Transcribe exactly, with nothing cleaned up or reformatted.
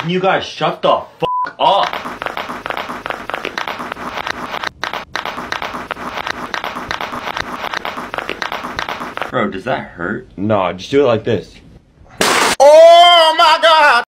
Can you guys shut the fuck up? Bro, does that hurt? No, just do it like this. Oh my God!